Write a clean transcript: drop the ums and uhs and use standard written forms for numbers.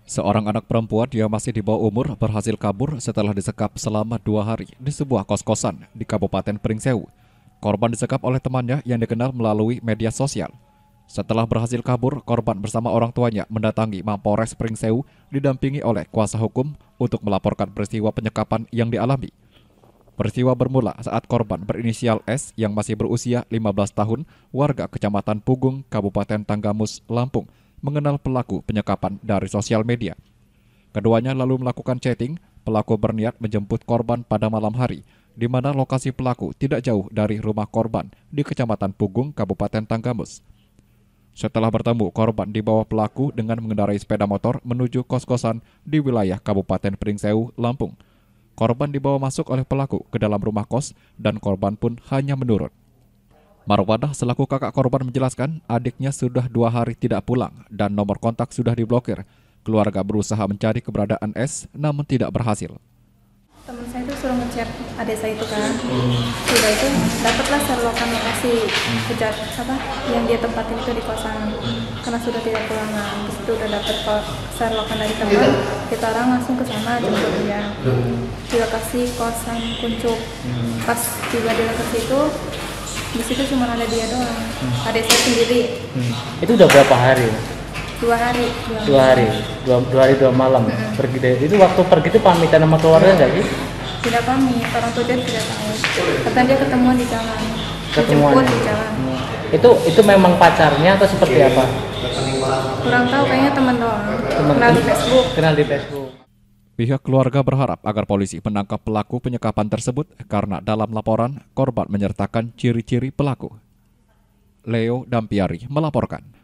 Seorang anak perempuan yang masih di bawah umur berhasil kabur setelah disekap selama 2 hari di sebuah kos-kosan di Kabupaten Pringsewu. Korban disekap oleh temannya yang dikenal melalui media sosial. Setelah berhasil kabur, korban bersama orang tuanya mendatangi Mapolres Pringsewu didampingi oleh kuasa hukum untuk melaporkan peristiwa penyekapan yang dialami. Peristiwa bermula saat korban berinisial S yang masih berusia 15 tahun, warga Kecamatan Pugung, Kabupaten Tanggamus, Lampung, mengenal pelaku penyekapan dari sosial media. Keduanya lalu melakukan chatting. Pelaku berniat menjemput korban pada malam hari, di mana lokasi pelaku tidak jauh dari rumah korban di Kecamatan Pugung, Kabupaten Tanggamus. Setelah bertemu, korban dibawa pelaku dengan mengendarai sepeda motor menuju kos-kosan di wilayah Kabupaten Pringsewu, Lampung. Korban dibawa masuk oleh pelaku ke dalam rumah kos dan korban pun hanya menurut. Marwadah selaku kakak korban menjelaskan adiknya sudah 2 hari tidak pulang dan nomor kontak sudah diblokir. Keluarga berusaha mencari keberadaan S namun tidak berhasil. Teman saya itu suruh ngechat adik saya itu kan, sudah itu dapatlah selokan lokasi kejar yang dia tempatin itu di kosan, karena sudah tidak pulang. Nah, di situ udah dapat selokan dari teman, kita orang langsung ke sana jemput dia di lokasi kosan Kuncup. Pas tiba di lokasi itu, di situ cuma ada dia doang, adik saya sendiri. Itu udah berapa hari? 2 hari. 2 hari, 2 hari 2 malam. Pergi deh. Itu waktu pergi itu pamitan sama keluarga nggak sih? Tidak pamit, orang tua dia tidak tahu. Katanya dia ketemuan di jalan. Ketemuan Dijemput di jalan. Itu memang pacarnya atau seperti apa? Kurang tahu, kayaknya teman doang. Kenal di Facebook. Kenal di Facebook. Pihak keluarga berharap agar polisi menangkap pelaku penyekapan tersebut karena dalam laporan korban menyertakan ciri-ciri pelaku. Leo Dampiari melaporkan.